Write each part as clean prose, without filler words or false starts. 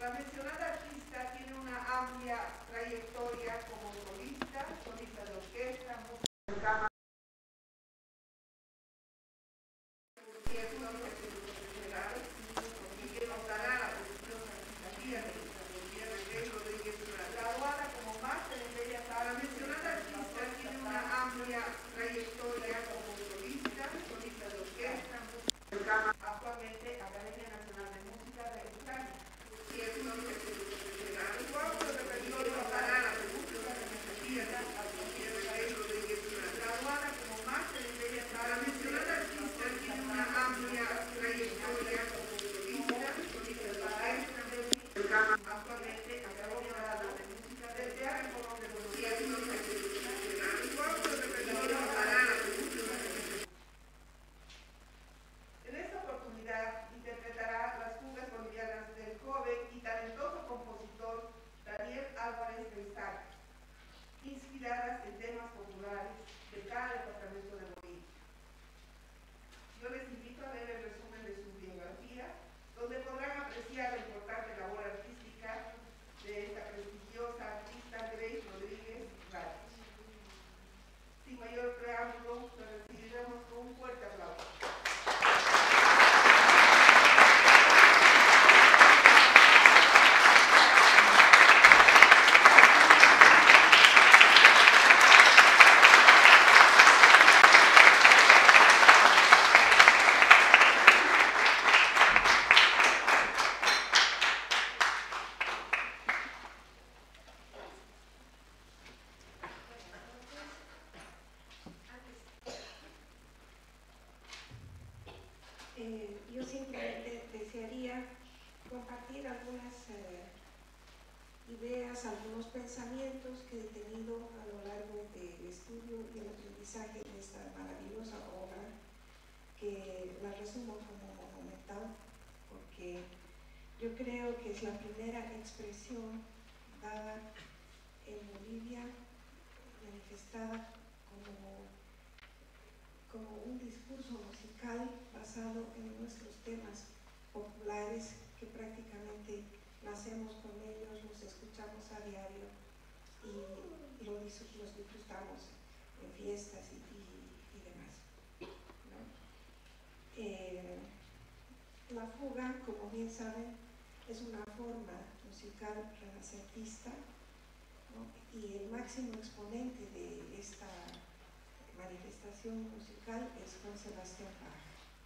La mencionada artista tiene una amplia trayectoria como solista de orquesta, música de cámara, conciertos generales, y que nos dará la producción artística de Rodríguez Rodríguez, graduada como máster en Bellas Artes. La mencionada artista tiene una amplia trayectoria como solista de orquesta, música de cámara, actualmente Academia Nacional de Música de España. Graduada como máster en Bellas Artes. La mencionada artista tiene una amplia trayectoria como solista de orquesta, música de cámara, actualmente Academia Nacional de Música de En esta oportunidad interpretará las fugas bolivianas del joven y talentoso compositor Daniel Álvarez del Sal, inspiradas en temas populares de cada departamento de Bolivia. Yo les invito a leer el resumen de su biografía, donde podrán apreciar la importante labor artística de esta prestigiosa artista Grace Rodríguez Reyes. Sin mayor preámbulo, la recibiremos con un fuerte aplauso. Yo simplemente desearía compartir algunas ideas, algunos pensamientos que he tenido a lo largo del estudio y el aprendizaje de esta maravillosa obra, que la resumo como monumental, porque yo creo que es la primera expresión dada en Bolivia, manifestada como un discurso musical basado en nuestros temas populares, que prácticamente nacemos con ellos, los escuchamos a diario y los disfrutamos en fiestas y demás, ¿no? La fuga, como bien saben, es una forma musical renacentista, ¿no? Y el máximo exponente de esta manifestación musical es Juan Sebastián Bach.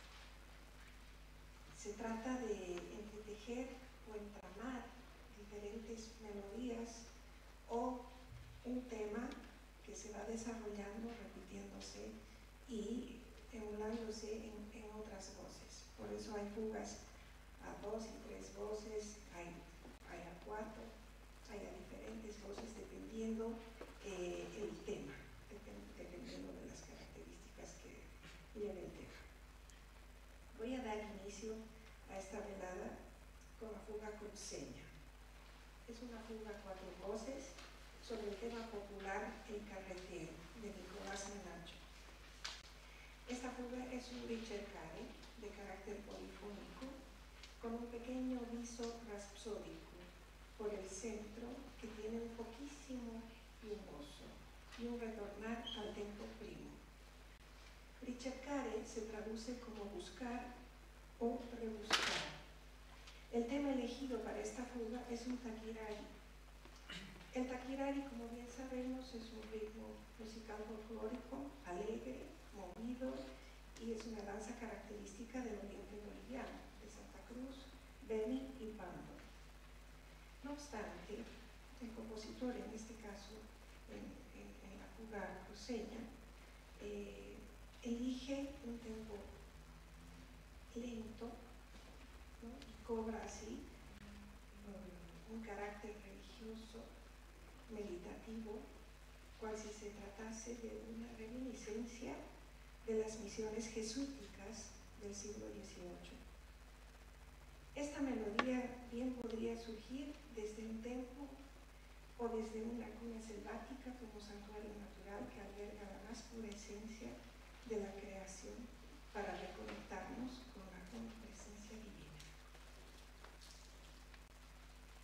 Se trata de entretejer o entramar diferentes melodías o un tema que se va desarrollando, repitiéndose y emulándose en otras voces. Por eso hay fugas a 2 y 3 voces, hay a 4, hay a diferentes voces dependiendo el tema, dependiendo de las características que lleve el tema. Voy a dar inicio a esta velada con la fuga cruceña. Es una fuga a 4 voces sobre el tema popular El Carretero, de Nicolás Menacho. Esta fuga es un ricercare de carácter polifónico, con un pequeño viso rapsódico por el centro, que tiene un poquísimo plumoso y un retornar al tempo primo. Ricercare se traduce como buscar o rebuscar. El tema elegido para esta fuga es un taquirari. El taquirari, como bien sabemos, es un ritmo musical folclórico, alegre, movido, y es una danza característica del oriente boliviano, de Santa Cruz, Beni y Pando. No obstante, el compositor, en este caso, en la fuga cruceña, elige un tempo lento, ¿no? Y cobra así un carácter religioso, meditativo, cual si se tratase de una reminiscencia de las misiones jesúticas del siglo XVIII. Esta melodía bien podría surgir desde un templo o desde una cuna selvática como santuario natural que alberga la más pura esencia de la creación para reconectarnos con la presencia divina.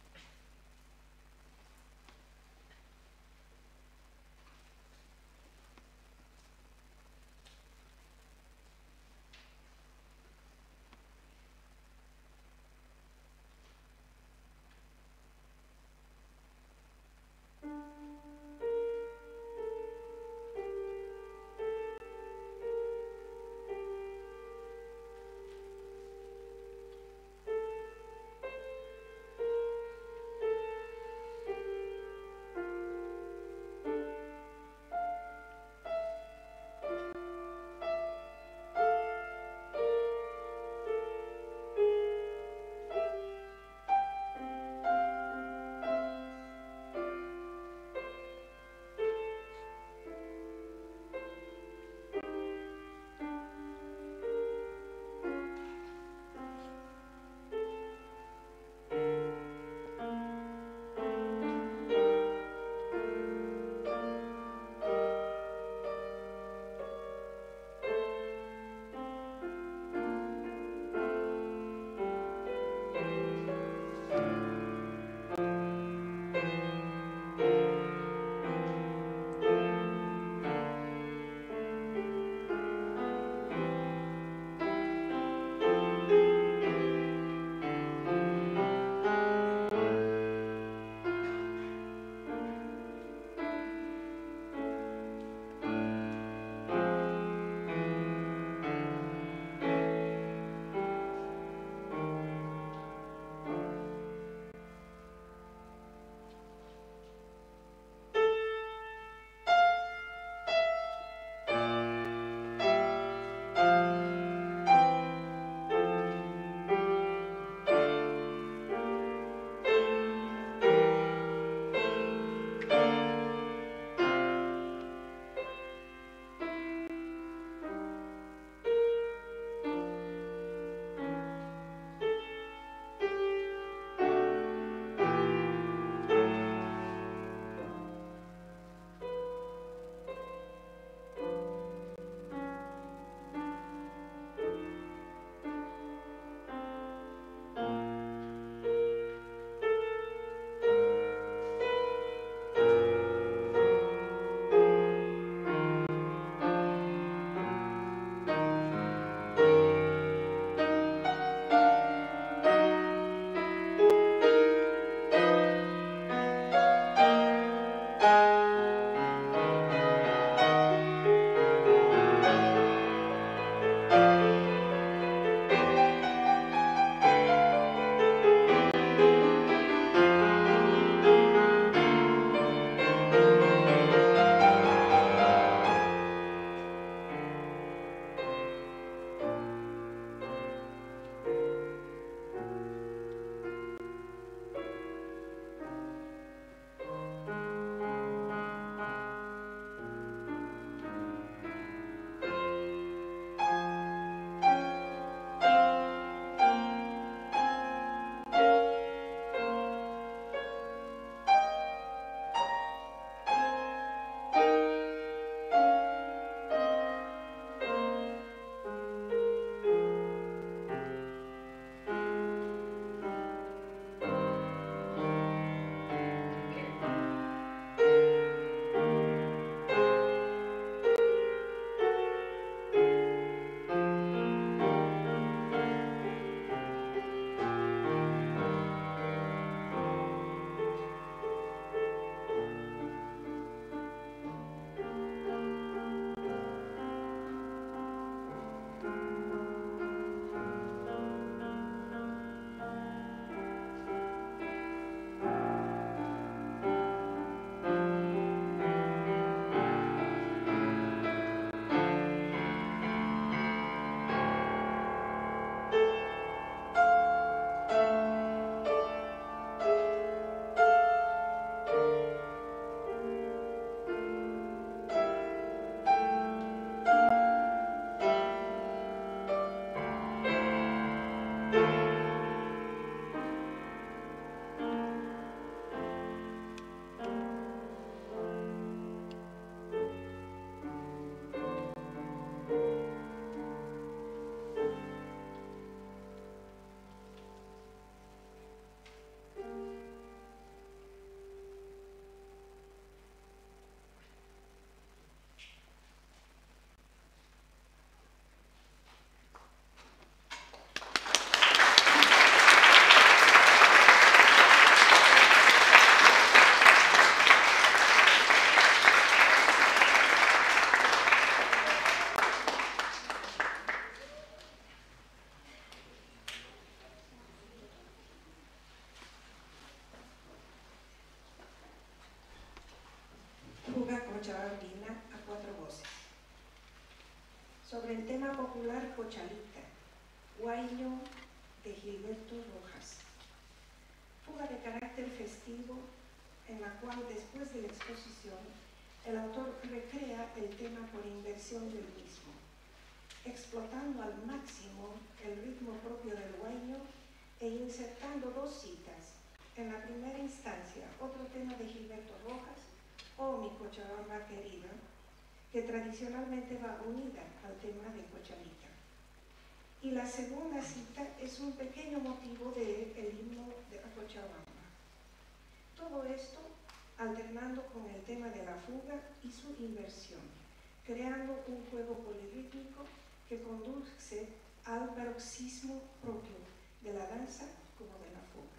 cochabambina a cuatro voces. Sobre el tema popular Cochalita, Huayno de Gilberto Rojas. Fuga de carácter festivo en la cual después de la exposición el autor recrea el tema por inversión del mismo, explotando al máximo el ritmo propio del huayno e insertando dos citas. En la primera instancia, otro tema de Gilberto Rojas, Oh mi Cochabamba querida, que tradicionalmente va unida al tema de Cochalita. Y la segunda cita es un pequeño motivo del himno de Cochabamba. Todo esto alternando con el tema de la fuga y su inversión, creando un juego polirrítmico que conduce al paroxismo propio de la danza como de la fuga.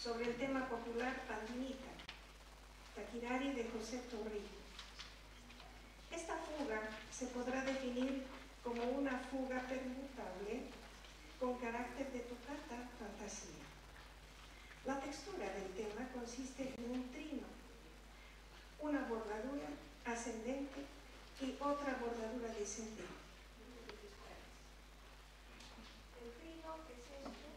sobre el tema popular Pandinita, Taquirari de José Torrijos. Esta fuga se podrá definir como una fuga permutable con carácter de tocata fantasía. La textura del tema consiste en un trino, una bordadura ascendente y otra bordadura descendente. El trino es esto.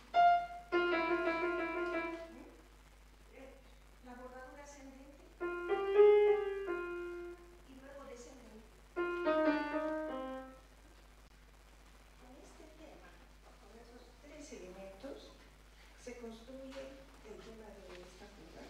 La bordadura ascendente y luego descendente. Con este tema, con esos tres elementos, se construye el tema de esta fuga.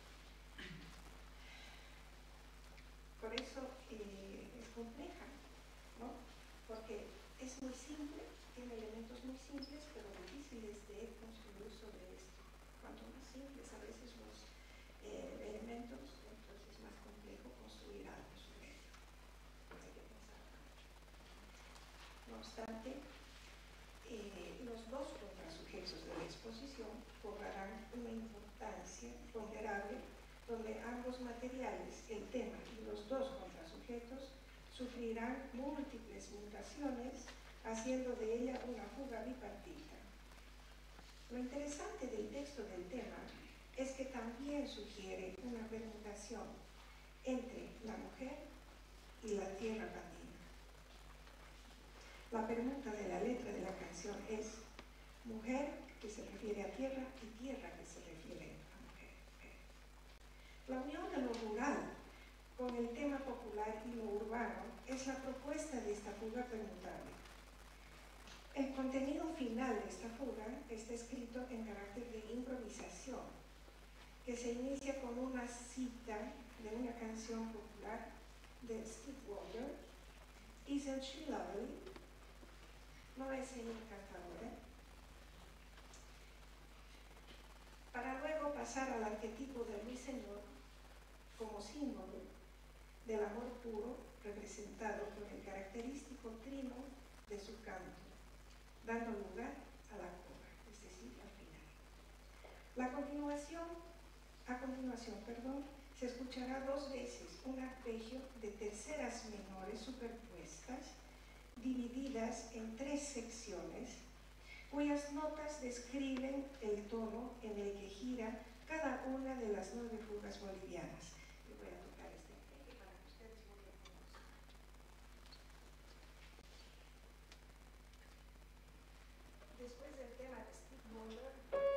Por eso es compleja, ¿no? Porque es muy simple, tiene elementos muy simples, pero difíciles de construir sobre esto. Cuanto más simples a veces los elementos, entonces es más complejo construir algo sobre ello. Hay que pensar mucho. No obstante, los dos contrasujetos de la exposición cobrarán una importancia ponderable, donde ambos materiales, el tema y los dos contrasujetos, sufrirán múltiples mutaciones, haciendo de ella una fuga bipartita. Lo interesante del texto del tema es que también sugiere una permutación entre la mujer y la tierra andina. La permuta de la letra de la canción es mujer, que se refiere a tierra, y tierra, que se refiere a mujer. La unión de lo rural con el tema popular y lo urbano es la propuesta de esta fuga permutable. El contenido final de esta fuga está escrito en carácter de improvisación, que se inicia con una cita de una canción popular de Steve Wonder, Isn't She Lovely? ¿No es ella encantadora? Para luego pasar al arquetipo del ruiseñor como símbolo del amor puro, representado por el característico trino de su canto, dando lugar a la cobra, es decir, al final. A continuación, se escuchará dos veces un arpegio de terceras menores superpuestas, divididas en tres secciones, cuyas notas describen el tono en el que gira cada una de las 9 fugas bolivianas. Yo voy a tocar este arpegio para que ustedes lo reconozcan. Después del tema de Steve Wonder,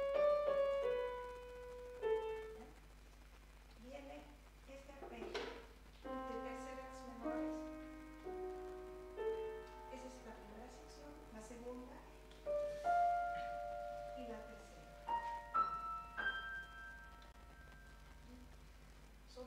viene este arpegio de terceras menores. Esa es la primera sección, la segunda y la tercera. Son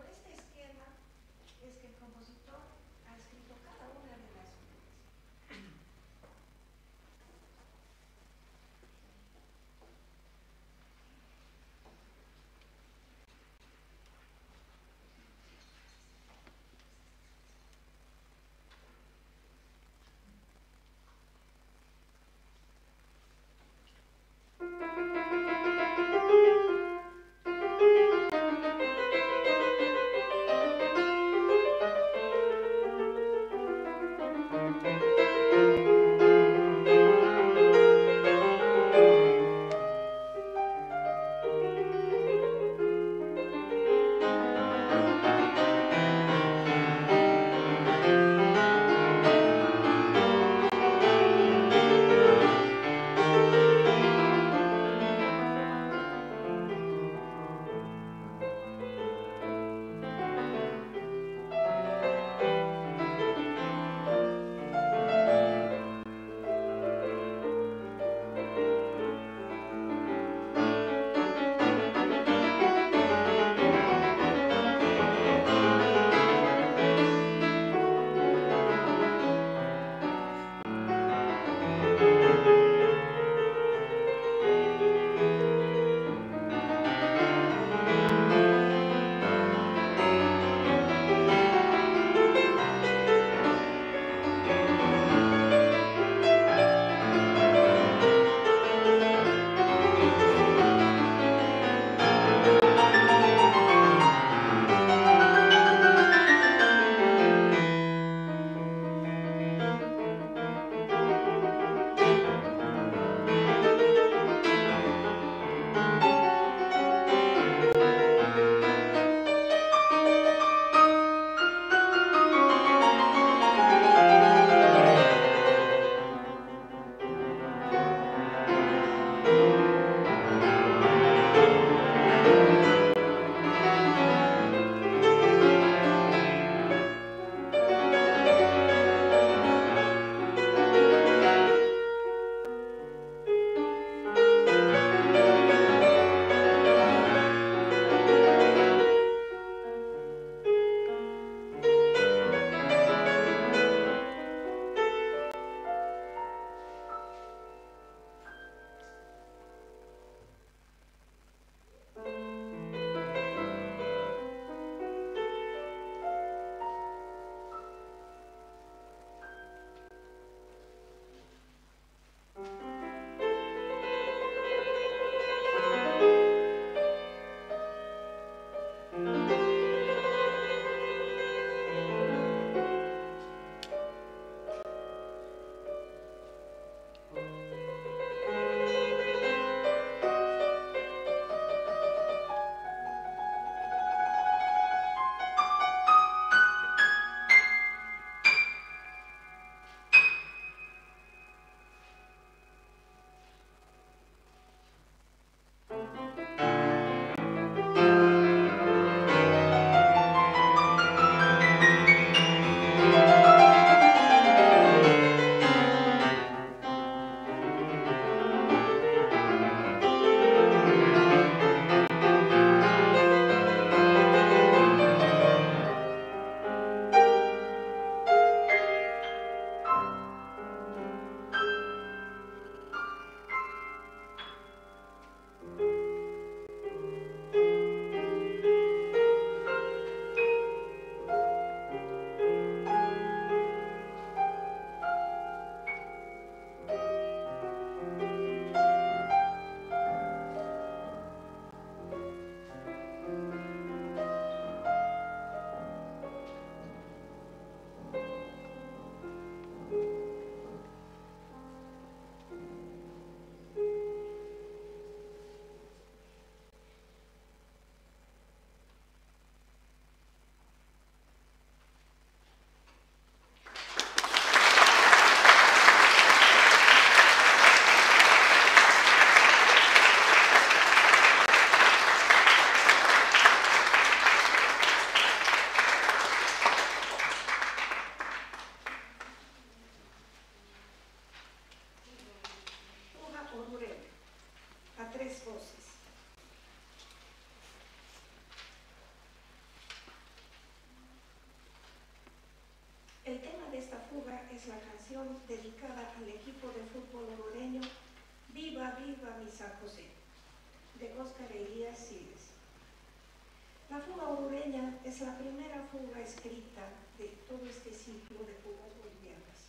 fuga es la canción dedicada al equipo de fútbol orureño Viva, Viva mi San José, de Óscar Elías Siles. La fuga orureña es la primera fuga escrita de todo este ciclo de fugas bolivianas.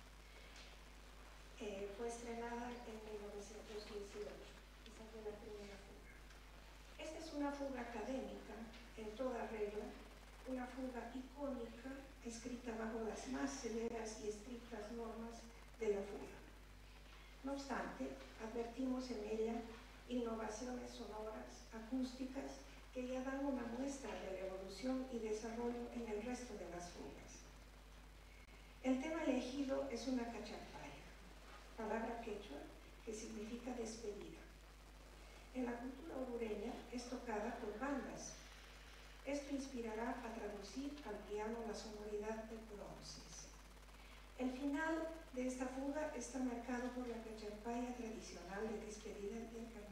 Fue estrenada en 1918, esa fue la primera fuga. Esta es una fuga académica, en toda regla, una fuga icónica, escrita bajo las más severas y estrictas normas de la fuga. No obstante, advertimos en ella innovaciones sonoras, acústicas, que ya dan una muestra de la evolución y desarrollo en el resto de las fugas. El tema elegido es una cachapaya, palabra quechua que significa despedida. En la cultura orureña es tocada por bandas. Esto inspirará a traducir al piano la sonoridad de bronces. El final de esta fuga está marcado por la cachapaya tradicional de despedida del carnaval.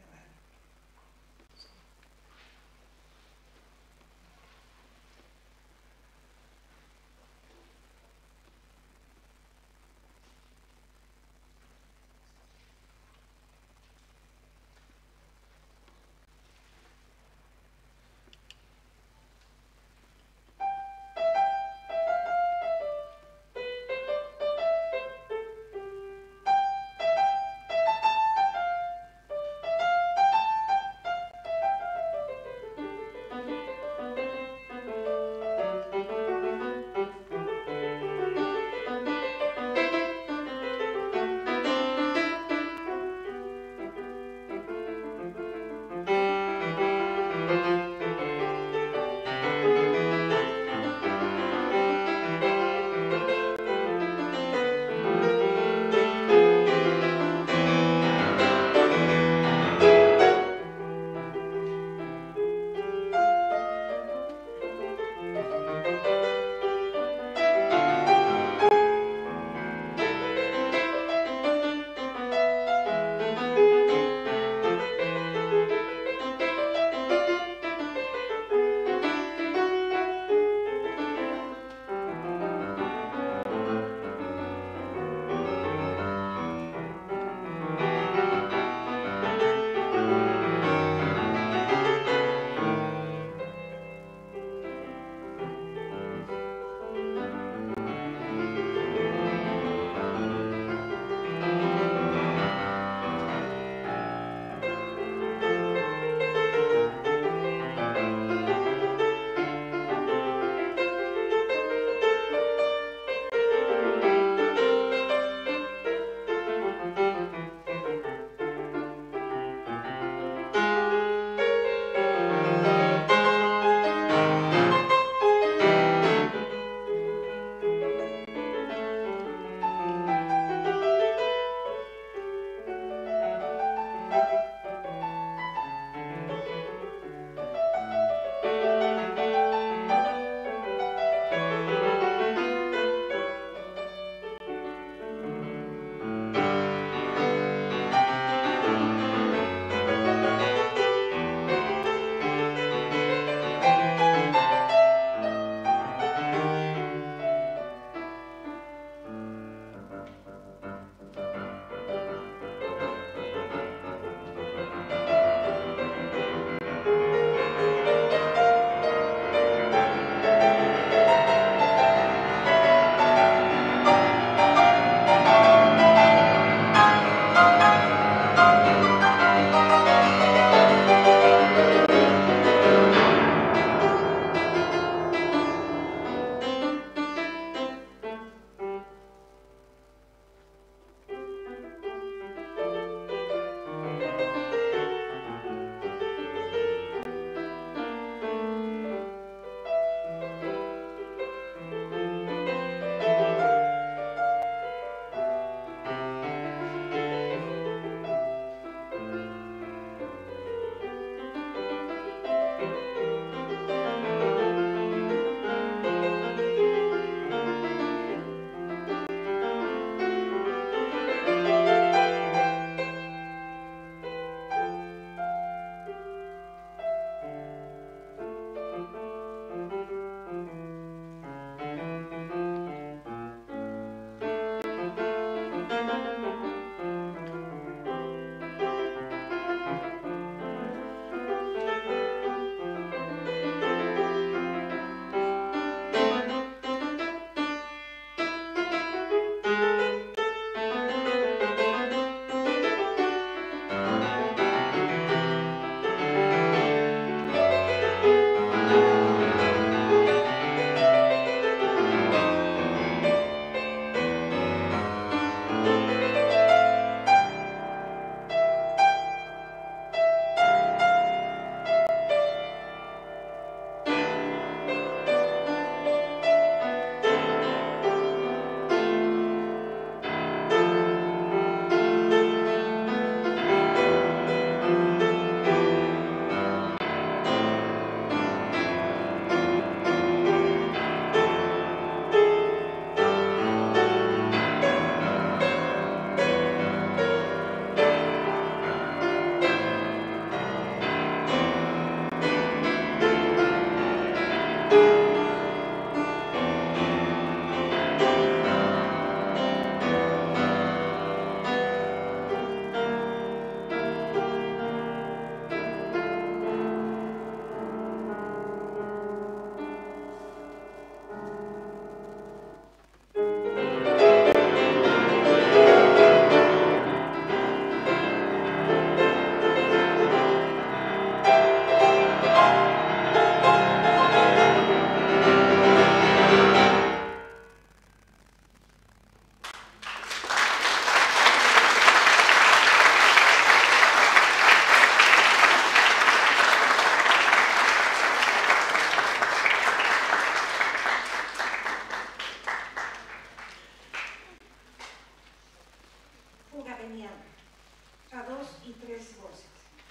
y 3 voces.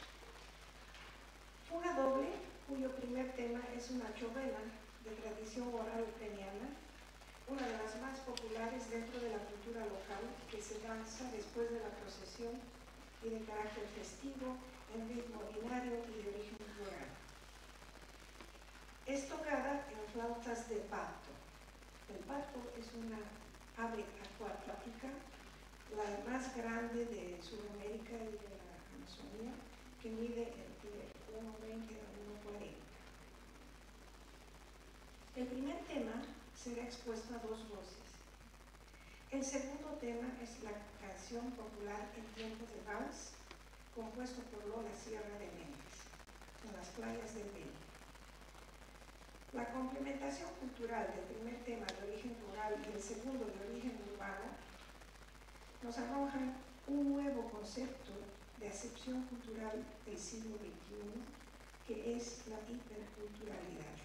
Fuga doble, cuyo primer tema es una chovela de tradición oral ucraniana, una de las más populares dentro de la cultura local, que se danza después de la procesión y de carácter festivo, en ritmo binario y de origen rural. Es tocada en flautas de pato. El pato es una ave acuática, la más grande de Sudamérica y de la Amazonía, que mide entre 1,20 a 1,40. El primer tema será expuesto a 2 voces. El segundo tema es la canción popular En tiempos de vals, compuesto por Lola Sierra de Méndez, en las playas del Beni. La complementación cultural del primer tema de origen rural y el segundo de origen urbano nos arrojan un nuevo concepto de acepción cultural del siglo XXI, que es la hiperculturalidad.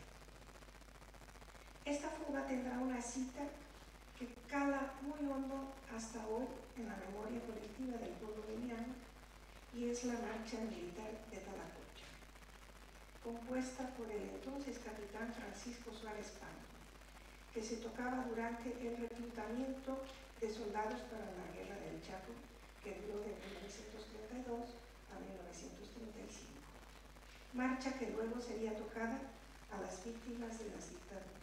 Esta fuga tendrá una cita que cala muy hondo hasta hoy en la memoria colectiva del pueblo beniano, y es la marcha militar de Talacocha, compuesta por el entonces capitán Francisco Suárez Pano, que se tocaba durante el reclutamiento de soldados para la Guerra del Chaco, que duró de 1932 a 1935. Marcha que luego sería tocada a las víctimas de las dictaduras.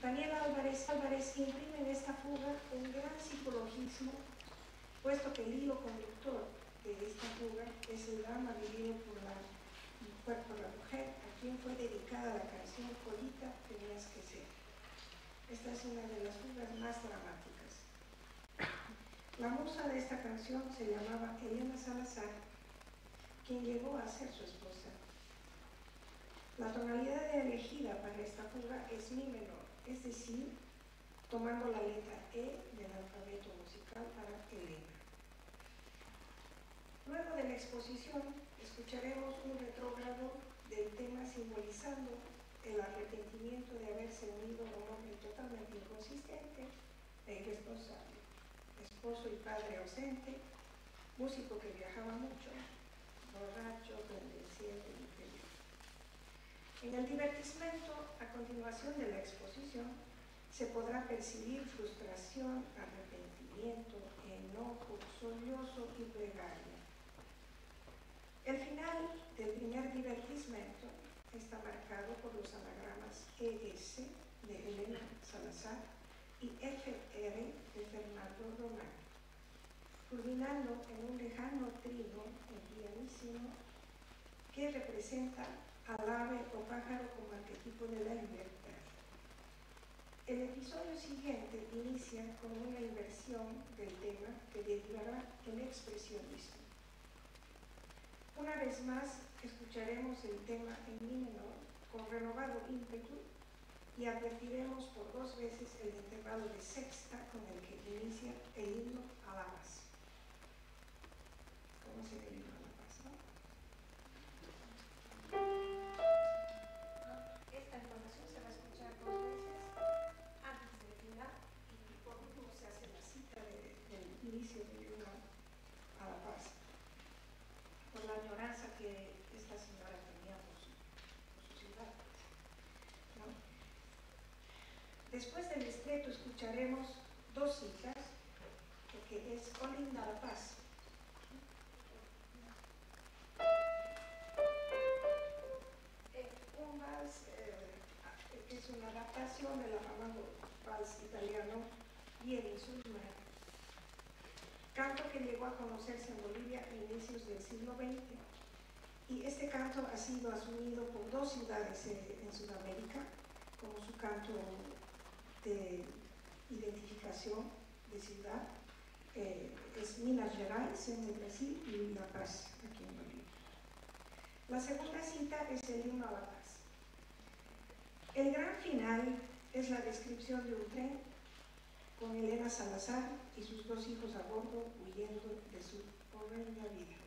Daniel Álvarez imprime en esta fuga un gran psicologismo, puesto que el hilo conductor de esta fuga es el drama vivido por la mujer a quien fue dedicada la canción Colita tenías que ser. Esta es una de las fugas más dramáticas. La musa de esta canción se llamaba Elena Salazar, quien llegó a ser su esposa. La tonalidad elegida para esta fuga es mi menor, es decir, tomando la letra E del alfabeto musical para Elena. Luego de la exposición, escucharemos un retrógrado del tema simbolizando el arrepentimiento de haberse unido a un hombre totalmente inconsistente e irresponsable, esposo y padre ausente, músico que viajaba mucho, borracho, bendeciente y infeliz. En el divertimento, a continuación de la exposición, se podrá percibir frustración, arrepentimiento, enojo, sollozo y plegaria. El final del primer divertimento está marcado por los anagramas ES de Elena Salazar y FR de Fernando Román, culminando en un lejano trino en pianísimo que representa al ave o pájaro como arquetipo de la libertad. El episodio siguiente inicia con una inversión del tema que derivará en expresionismo. Una vez más, escucharemos el tema en mi menor con renovado ímpetu y advertiremos por 2 veces el intervalo de sexta con el que inicia el himno a la paz. ¿Cómo se ve el himno a la paz, no? Esta información se va a escuchar 2 veces antes del final y por último se hace la cita del inicio del himno a la paz, por la añoranza que esta señora tenía por su ciudad, ¿no? Después del estreto escucharemos 2 citas, que es Oh linda la paz. Un vals que es una adaptación del afamado vals italiano Vieni sul mare, canto que llegó a conocerse en Bolivia a inicios del siglo XX, y este canto ha sido asumido por 2 ciudades en Sudamérica como su canto de identificación de ciudad. Es Minas Gerais en el Brasil y La Paz aquí en Bolivia. La segunda cita es el himno a la paz. El gran final es la descripción de un tren con Elena Salazar y sus 2 hijos a bordo huyendo de su horrenda vida.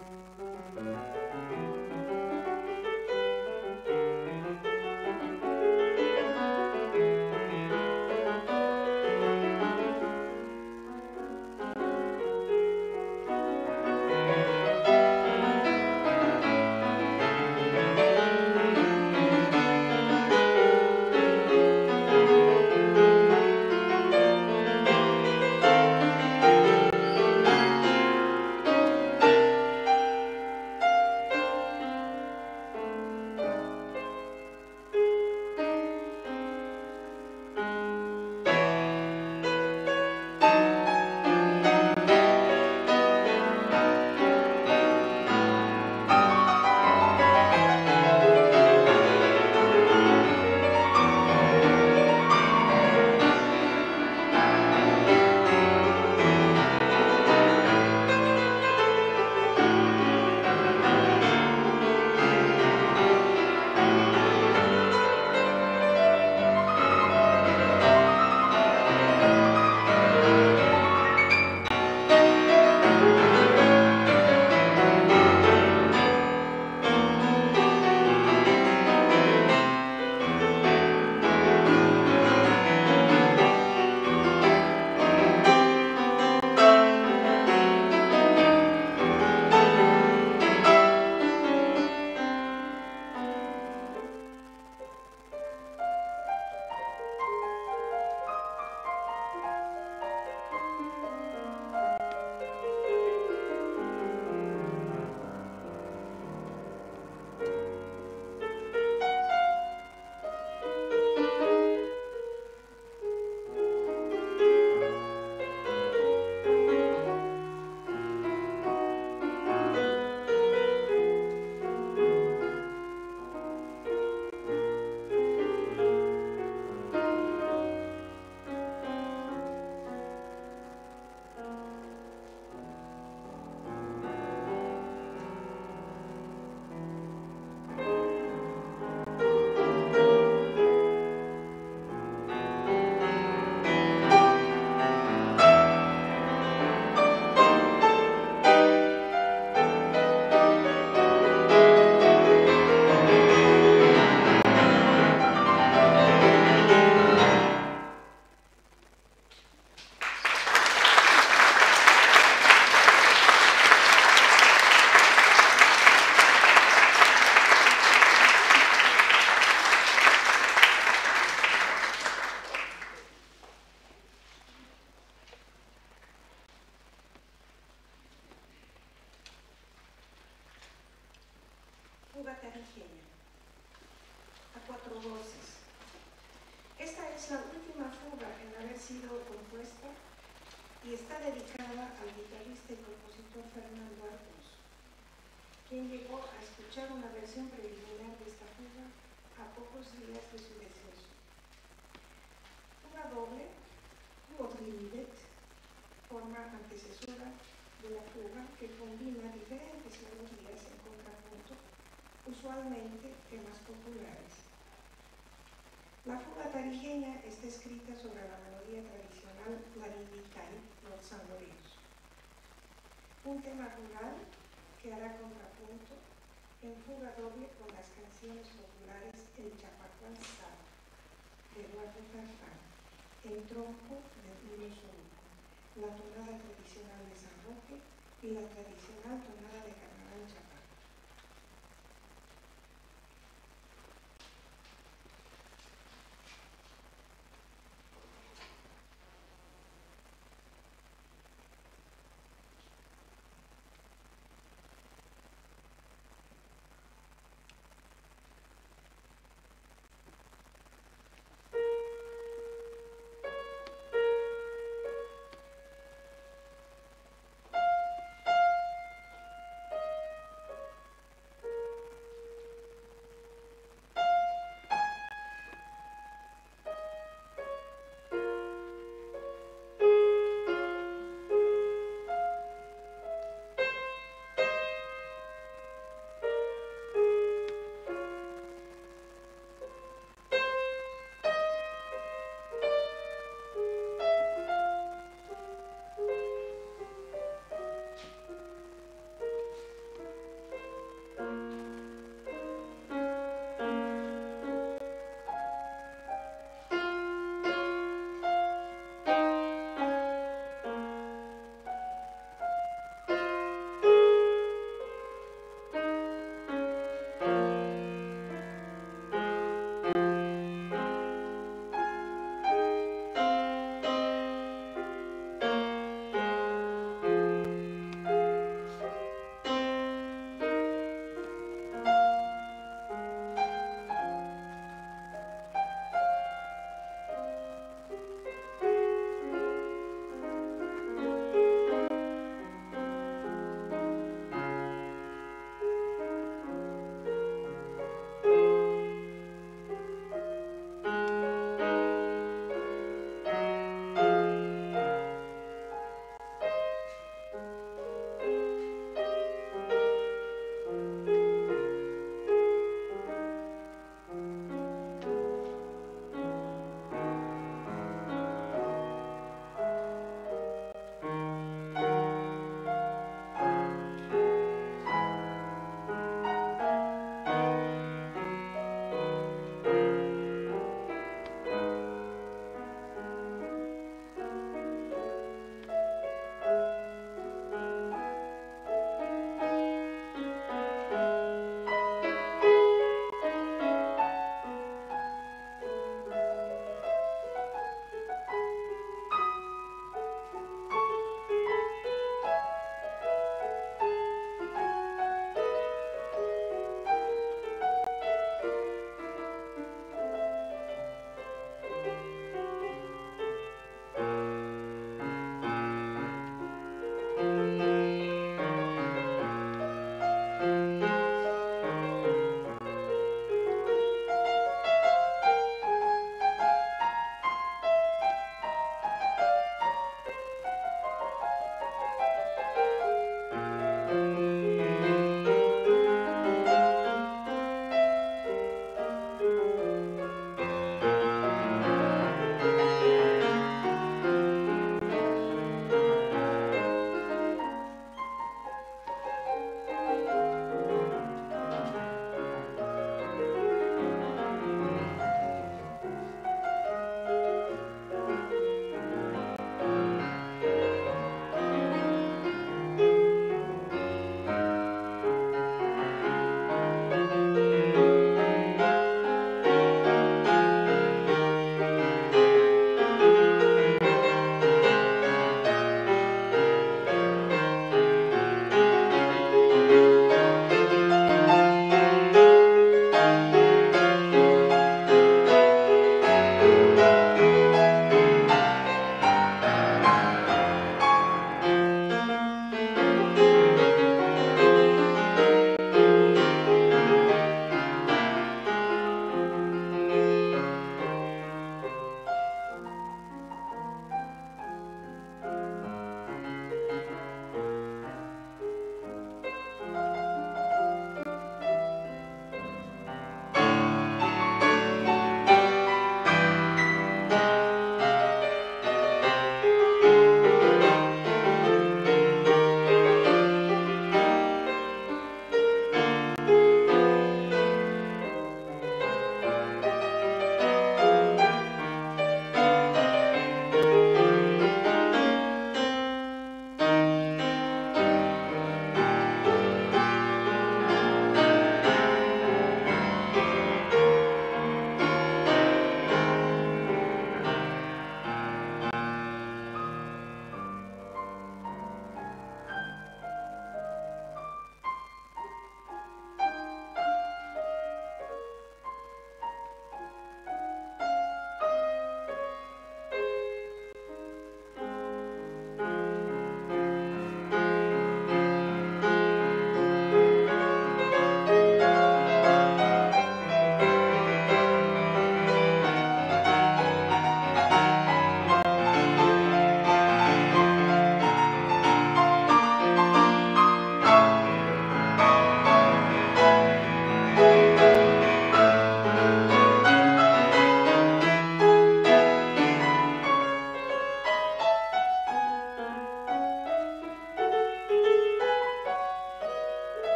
Fuga Tarijeña, a 4 voces. Esta es la última fuga en haber sido compuesta y está dedicada al guitarrista y compositor Fernando Arcos, quien llegó a escuchar una versión preliminar de esta fuga a pocos días de su deceso. Fuga doble, Quadrillette, forma antecesora de la fuga que combina diferentes melodías en contrapunto, usualmente temas populares. La fuga tarijeña está escrita sobre la melodía tradicional Clarivital, los sangoreos. Un tema rural que hará contrapunto en fuga doble con las canciones populares El Chapacuán Saba, de Eduardo Farfán, El Trompo de Julio Soruco, la tonada tradicional de San Roque y la tradicional tonada de Carnaval Chapaco.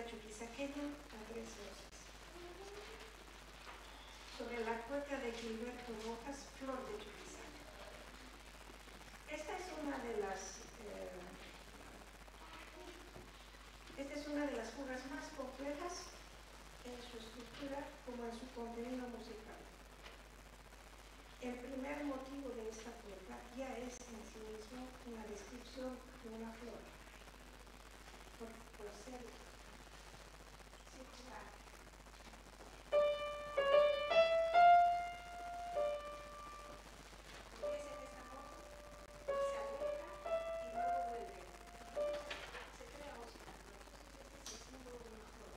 cueca chuquisaqueña a 3 voces. Sobre la cueca de Gilberto Rojas, Flor de Chuquisaca. Esta es una de las fugas más complejas en su estructura como en su contenido musical. El primer motivo de esta cueca ya es en sí mismo una descripción de una flor, por ser circular. Fíjense en esta foto, se aleja y luego vuelve. Se crea oscilando. Entonces este es el símbolo de una flor.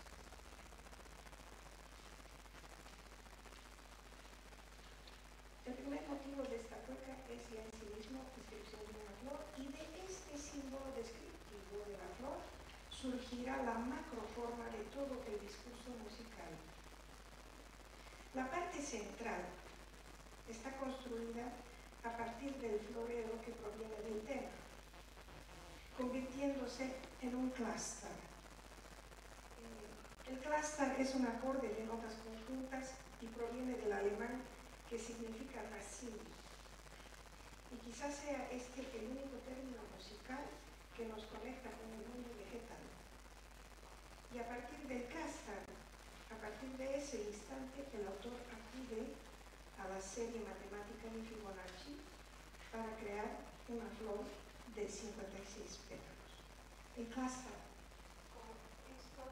El primer motivo de esta cueca es ya en sí mismo descripción de una flor, y de este símbolo descriptivo de la flor surgirá la macroforma de todo el discurso musical. La parte central está construida a partir del floreo que proviene del tema, convirtiéndose en un clúster. El clúster es un acorde de notas conjuntas y proviene del alemán, que significa racimo. Y quizás sea este el único término musical que nos conecta con el mundo vegetal. Y a partir del clúster, a partir de ese instante, el autor acude a la serie matemática de Fibonacci para crear una flor de 56 pétalos. El clúster, como esto,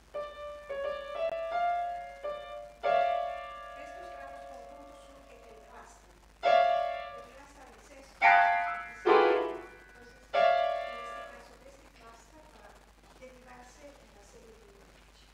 estos grados conjuntos surgen del clúster. El clúster es esto. Entonces, en este caso, de este clúster va a derivarse en la serie Fibonacci.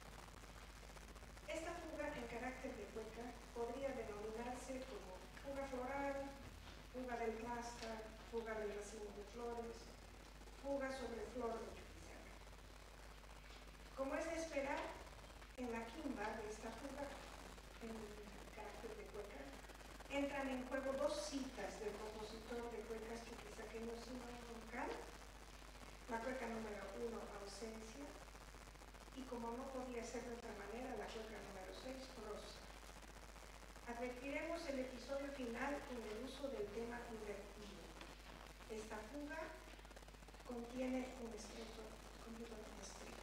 Esta fuga en carácter de cueca podría denominarse como fuga floral, fuga del clúster, fuga del racimo de flores, fuga sobre flor de Chuquisaca. Como es de esperar, en la quimba de esta fuga en carácter de cueca entran en juego 2 citas del compositor de cuecas chuquisaqueños Simón Juncal, la cueca número 1, Ausencia, y como no podía ser de otra manera, la cueca número 6, Rosa. Advertiremos el episodio final en el uso del tema invertido. Esta fuga contiene un estrecho completamente estricto.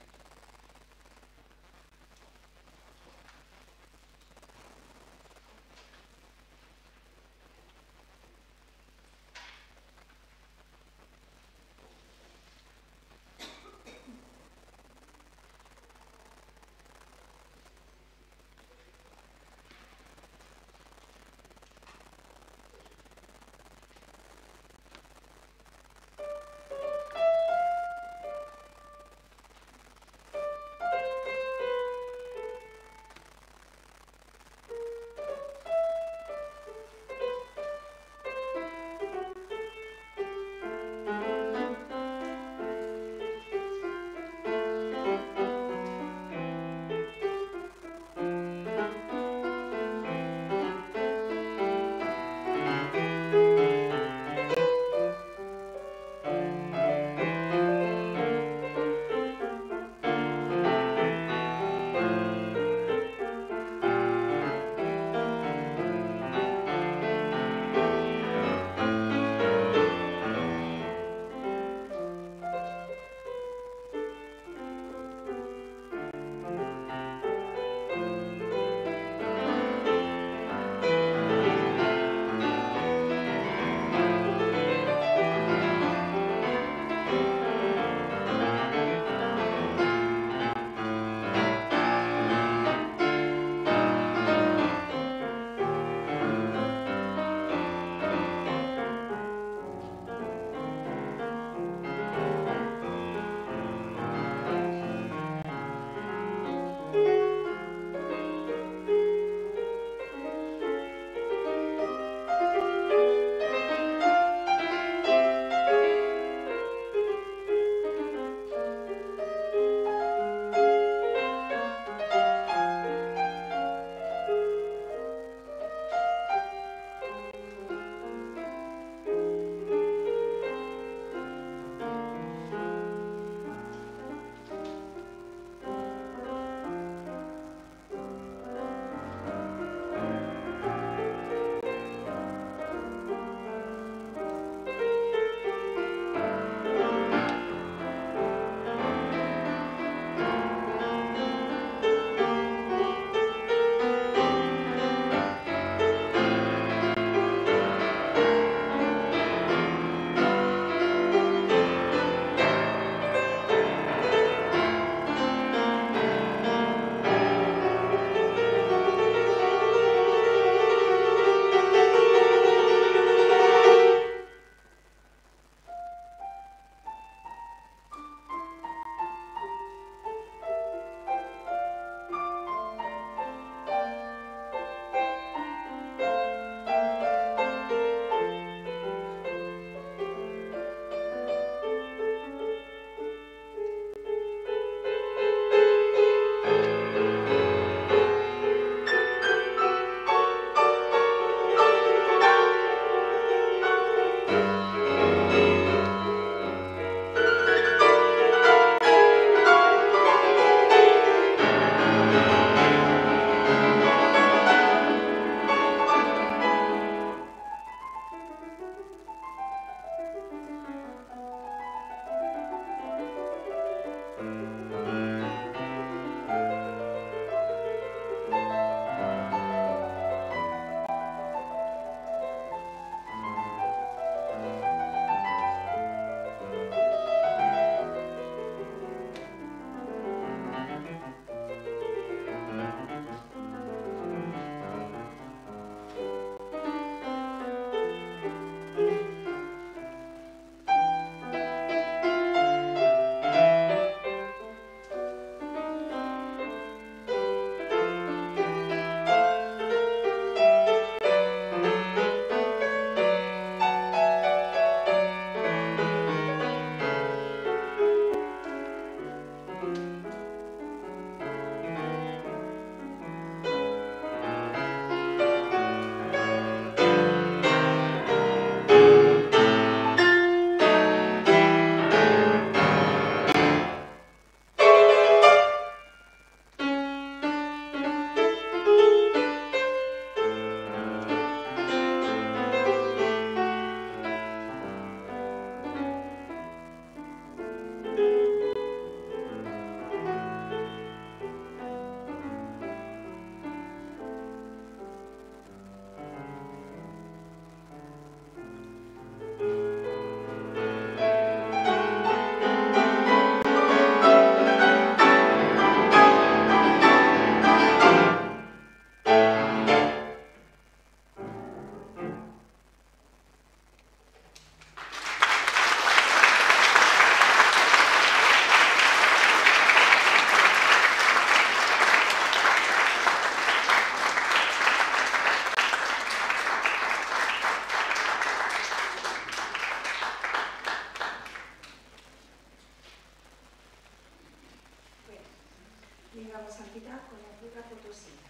particularidad con la fuga potosina.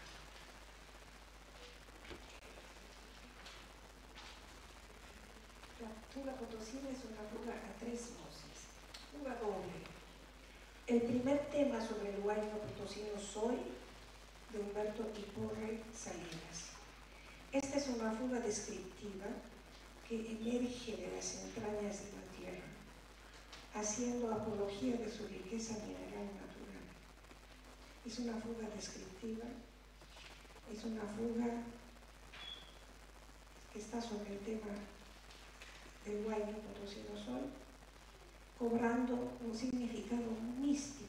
La fuga potosina es una fuga a tres voces, fuga doble. El primer tema sobre el huayno potosino Soy, de Humberto Iporre Salinas. Esta es una fuga descriptiva que emerge de las entrañas de la tierra, haciendo apología de su riqueza mineral natural. Es una fuga descriptiva, es una fuga que está sobre el tema del huayno potosino Soy, cobrando un significado místico,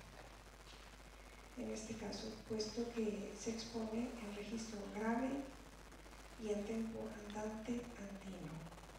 en este caso, puesto que se expone en registro grave y en tempo andante andino.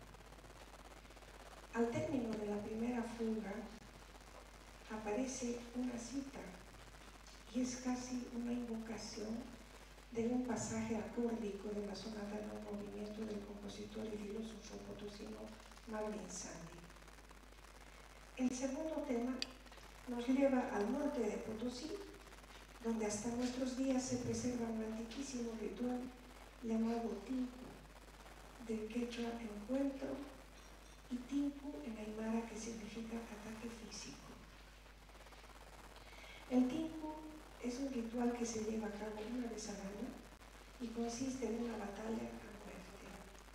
Al término de la primera fuga aparece una cita y es casi una invocación de un pasaje acórdico de la sonata en un movimiento del compositor y filósofo potosino Marvin Sandy. El segundo tema nos lleva al norte de Potosí, donde hasta nuestros días se preserva un antiquísimo ritual llamado Tinku, del quechua encuentro, y Tinku en aymara, que significa ataque físico. El Tinku es un ritual que se lleva a cabo una vez al año y consiste en una batalla a muerte.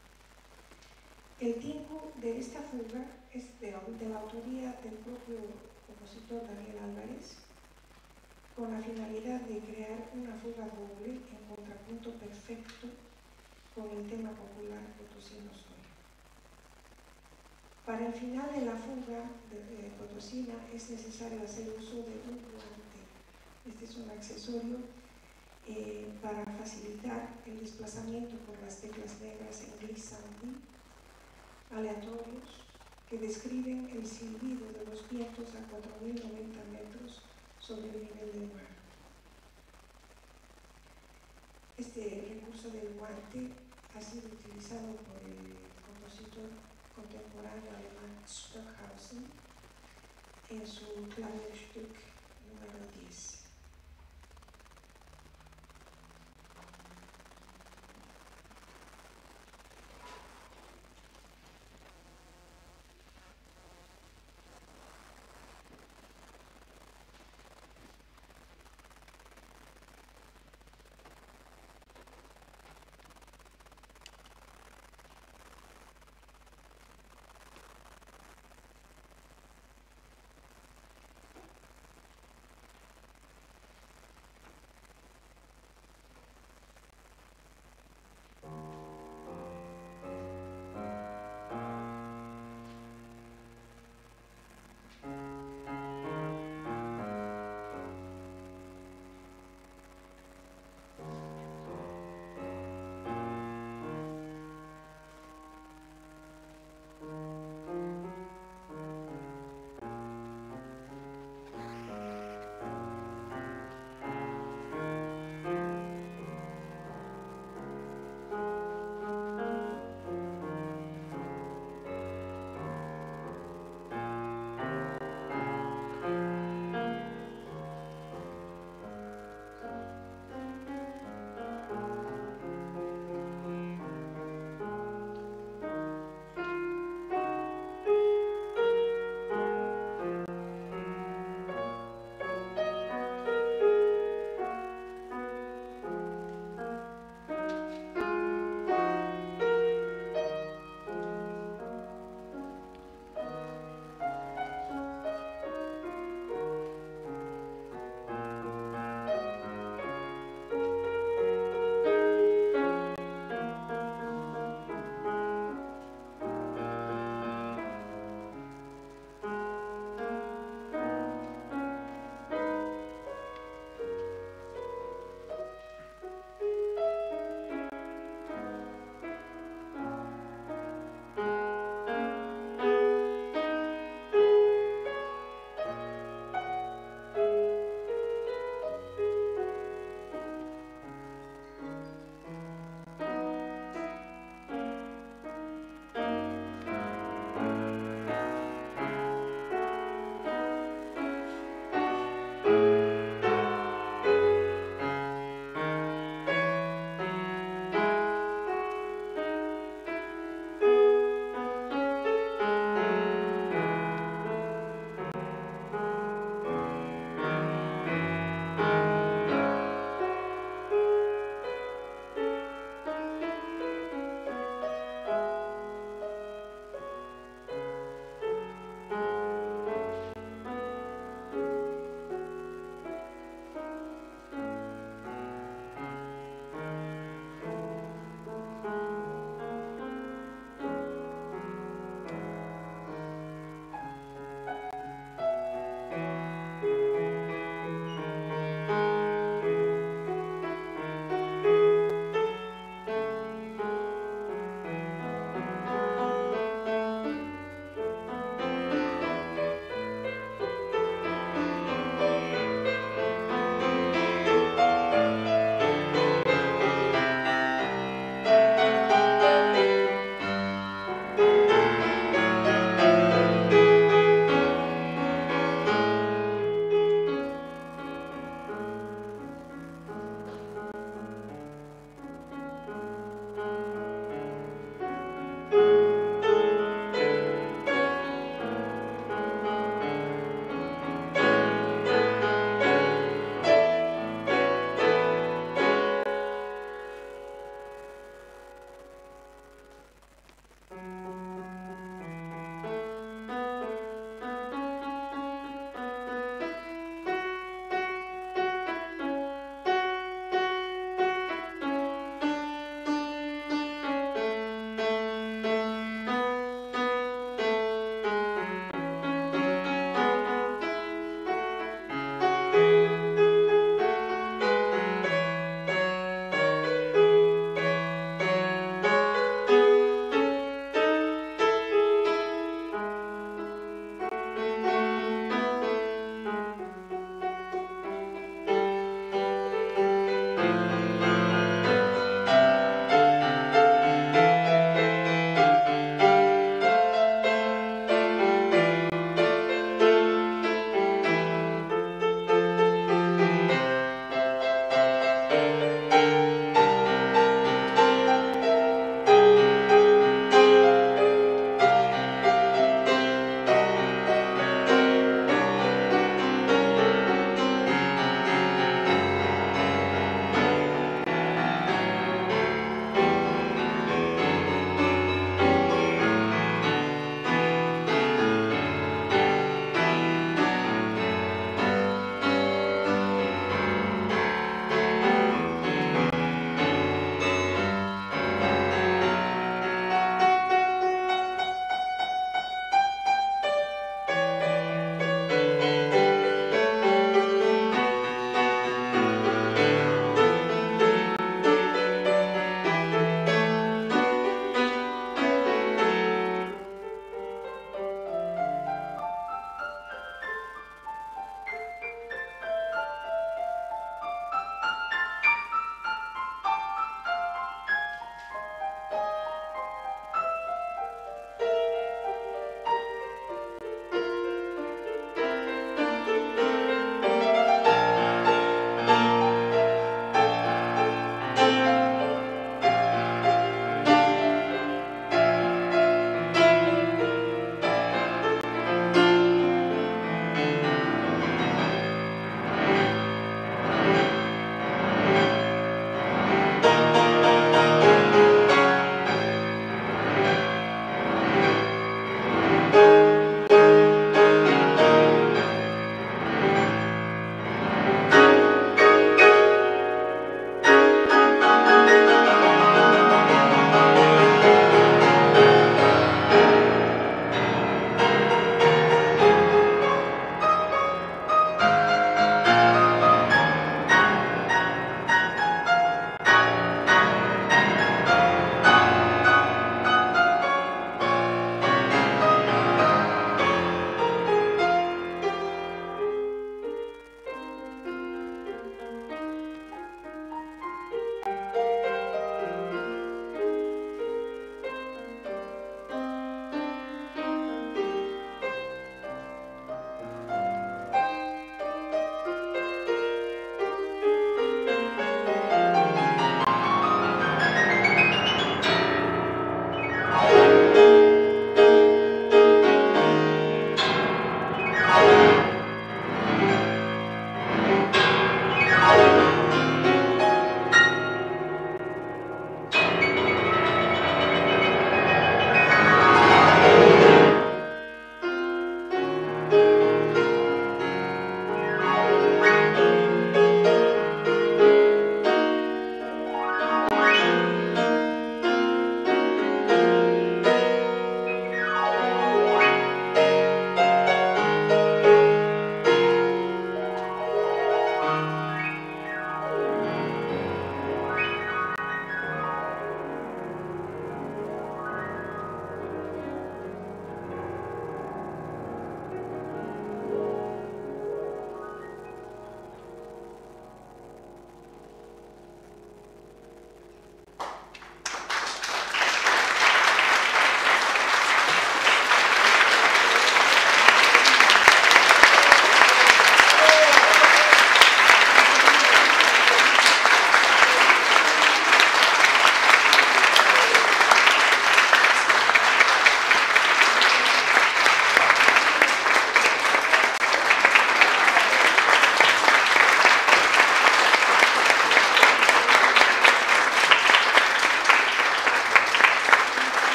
El Tinku de esta fuga es de la autoría del propio compositor Daniel Álvarez, con la finalidad de crear una fuga doble en contrapunto perfecto con el tema popular potosino Soy. Para el final de la fuga potosina es necesario hacer uso de un guante. Este es un accesorio para facilitar el desplazamiento por las teclas negras en gris sandy, aleatorios, que describen el silbido de los vientos a 4.090 metros sobre el nivel del mar. Este recurso del guante ha sido utilizado por el compositor contemporáneo alemán Stockhausen en su Klavierstück número 10.